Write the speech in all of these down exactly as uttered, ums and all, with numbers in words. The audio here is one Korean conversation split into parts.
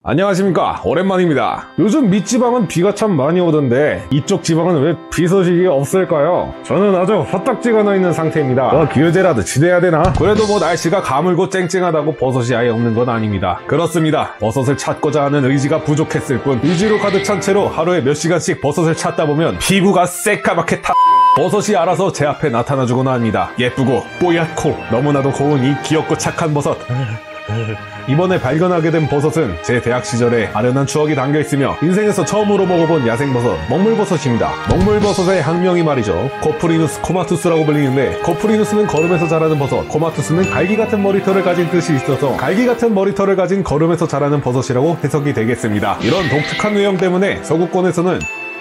안녕하십니까, 오랜만입니다. 요즘 밑지방은 비가 참 많이 오던데 이쪽 지방은 왜 비 소식이 없을까요? 저는 아주 화딱지가 나있는 상태입니다. 뭐 규제라도 지내야 되나? 그래도 뭐 날씨가 가물고 쨍쨍하다고 버섯이 아예 없는 건 아닙니다. 그렇습니다. 버섯을 찾고자 하는 의지가 부족했을 뿐 의지로 가득 찬 채로 하루에 몇 시간씩 버섯을 찾다 보면 피부가 새까맣게 타... 버섯이 알아서 제 앞에 나타나주곤 합니다. 예쁘고 뽀얗고 너무나도 고운 이 귀엽고 착한 버섯. 이번에 발견하게 된 버섯은 제 대학 시절에 아련한 추억이 담겨있으며 인생에서 처음으로 먹어본 야생버섯 먹물버섯입니다. 먹물버섯의 학명이 말이죠, 코프리누스 코마투스라고 불리는데, 코프리누스는 거름에서 자라는 버섯, 코마투스는 갈기같은 머리털을 가진 뜻이 있어서 갈기같은 머리털을 가진 거름에서 자라는 버섯이라고 해석이 되겠습니다. 이런 독특한 외형 때문에 서구권에서는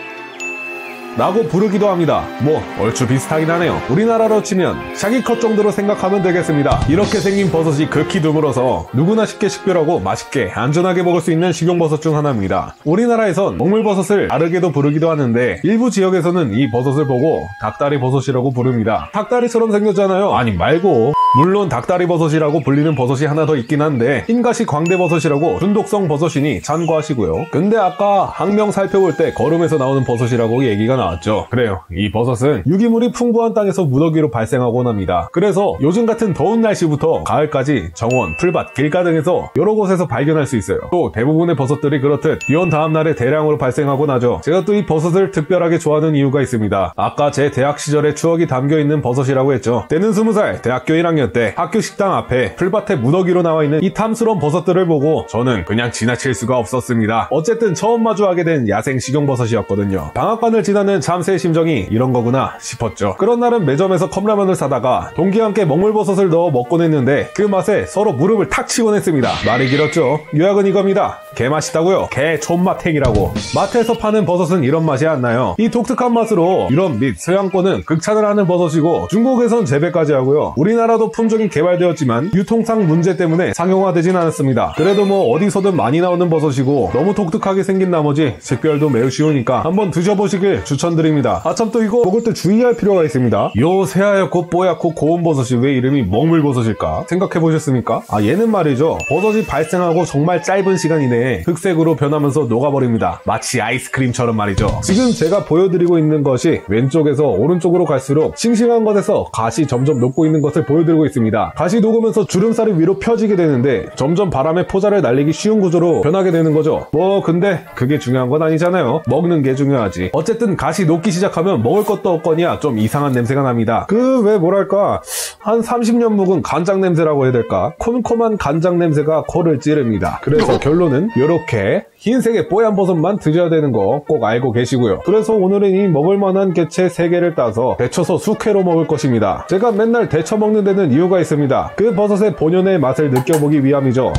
라고 부르기도 합니다. 뭐 얼추 비슷하긴 하네요. 우리나라로 치면 샤기컷 정도로 생각하면 되겠습니다. 이렇게 생긴 버섯이 극히 드물어서 누구나 쉽게 식별하고 맛있게 안전하게 먹을 수 있는 식용버섯 중 하나입니다. 우리나라에선 먹물버섯을 다르게도 부르기도 하는데 일부 지역에서는 이 버섯을 보고 닭다리 버섯이라고 부릅니다. 닭다리처럼 생겼잖아요. 아니 말고, 물론 닭다리 버섯이라고 불리는 버섯이 하나 더 있긴 한데 흰가시 광대버섯이라고 중독성 버섯이니 참고하시고요. 근데 아까 학명 살펴볼 때 거름에서 나오는 버섯이라고 얘기가 나왔죠. 그래요, 이 버섯은 유기물이 풍부한 땅에서 무더기로 발생하곤 합니다. 그래서 요즘 같은 더운 날씨부터 가을까지 정원, 풀밭, 길가 등에서 여러 곳에서 발견할 수 있어요. 또 대부분의 버섯들이 그렇듯 비온 다음날에 대량으로 발생하곤 하죠. 제가 또 이 버섯을 특별하게 좋아하는 이유가 있습니다. 아까 제 대학 시절의 추억이 담겨있는 버섯이라고 했죠. 때는 스무 살 대학교 일 학년 때 학교 식당 앞에 풀밭에 무더기로 나와있는 이 탐스러운 버섯들을 보고 저는 그냥 지나칠 수가 없었습니다. 어쨌든 처음 마주하게 된 야생 식용버섯이었거든요. 방앗간을 지나는 참새의 심정이 이런 거구나 싶었죠. 그런 날은 매점에서 컵라면을 사다가 동기와 함께 먹물버섯을 넣어 먹곤 했는데 그 맛에 서로 무릎을 탁 치곤 했습니다. 말이 길었죠. 요약은 이겁니다. 개 맛있다고요? 개 촌맛탱이라고. 마트에서 파는 버섯은 이런 맛이 안 나요. 이 독특한 맛으로 유럽 및 서양권은 극찬을 하는 버섯이고 중국에선 재배까지 하고요. 우리나라도 품종이 개발되었지만 유통상 문제 때문에 상용화되진 않았습니다. 그래도 뭐 어디서든 많이 나오는 버섯이고 너무 독특하게 생긴 나머지 식별도 매우 쉬우니까 한번 드셔보시길 추천드립니다. 아참, 또 이거 먹을 때 주의할 필요가 있습니다. 요 새하얗고 뽀얗고 고운 버섯이 왜 이름이 먹물버섯일까 생각해보셨습니까? 아, 얘는 말이죠, 버섯이 발생하고 정말 짧은 시간 이내에 흑색으로 변하면서 녹아버립니다. 마치 아이스크림처럼 말이죠. 지금 제가 보여드리고 있는 것이 왼쪽에서 오른쪽으로 갈수록 싱싱한 것에서 가시 점점 녹고 있는 것을 보여드리고 있습니다. 가시 녹으면서 주름살이 위로 펴지게 되는데 점점 바람에 포자를 날리기 쉬운 구조로 변하게 되는 거죠. 뭐 근데 그게 중요한 건 아니잖아요. 먹는 게 중요하지. 어쨌든 가시 녹기 시작하면 먹을 것도 없거니와 좀 이상한 냄새가 납니다. 그 왜 뭐랄까, 한 삼십 년 묵은 간장 냄새라고 해야 될까? 콤콤한 간장 냄새가 코를 찌릅니다. 그래서 결론은 요렇게 흰색의 뽀얀 버섯만 드셔야 되는 거 꼭 알고 계시고요. 그래서 오늘은 이 먹을만한 개체 세 개를 따서 데쳐서 숙회로 먹을 것입니다. 제가 맨날 데쳐 먹는 데는 이유가 있습니다. 그 버섯의 본연의 맛을 느껴보기 위함이죠.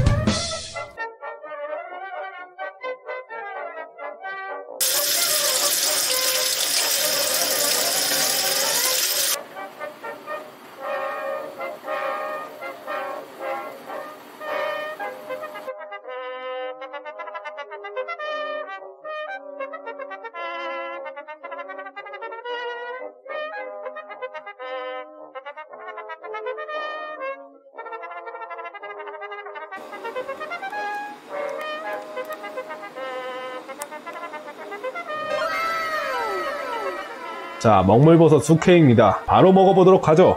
자, 먹물버섯 숙회입니다. 바로 먹어보도록 하죠.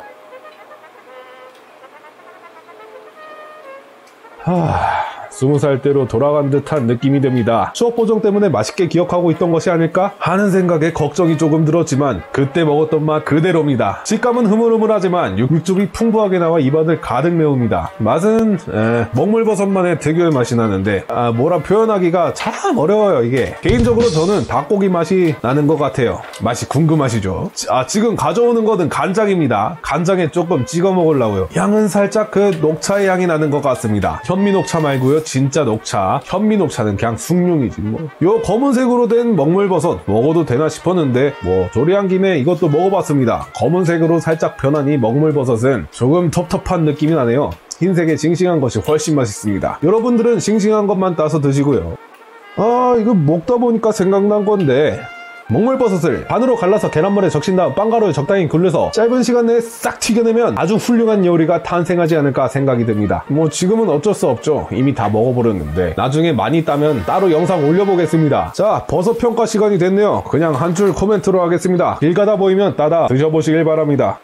하... 스무 살 때로 돌아간 듯한 느낌이 듭니다. 추억 보정 때문에 맛있게 기억하고 있던 것이 아닐까 하는 생각에 걱정이 조금 들었지만 그때 먹었던 맛 그대로입니다. 식감은 흐물흐물하지만 육즙이 풍부하게 나와 입안을 가득 메웁니다. 맛은 에, 먹물버섯만의 특유의 맛이 나는데 아, 뭐라 표현하기가 참 어려워요. 이게 개인적으로 저는 닭고기 맛이 나는 것 같아요. 맛이 궁금하시죠? 아, 지금 가져오는 것은 간장입니다. 간장에 조금 찍어 먹으려고요. 향은 살짝 그 녹차의 향이 나는 것 같습니다. 현미녹차 말고요, 진짜 녹차. 현미녹차는 그냥 숭늉이지 뭐. 요 검은색으로 된 먹물버섯 먹어도 되나 싶었는데 뭐 조리한 김에 이것도 먹어봤습니다. 검은색으로 살짝 변한 이 먹물버섯은 조금 텁텁한 느낌이 나네요. 흰색의 싱싱한 것이 훨씬 맛있습니다. 여러분들은 싱싱한 것만 따서 드시고요. 아, 이거 먹다 보니까 생각난 건데 목물버섯을 반으로 갈라서 계란물에 적신 다음 빵가루에 적당히 굴려서 짧은 시간 내에 싹 튀겨내면 아주 훌륭한 요리가 탄생하지 않을까 생각이 듭니다. 뭐 지금은 어쩔 수 없죠. 이미 다 먹어버렸는데 나중에 많이 따면 따로 영상 올려보겠습니다. 자, 버섯 평가 시간이 됐네요. 그냥 한 줄 코멘트로 하겠습니다. 길 가다 보이면 따다 드셔보시길 바랍니다.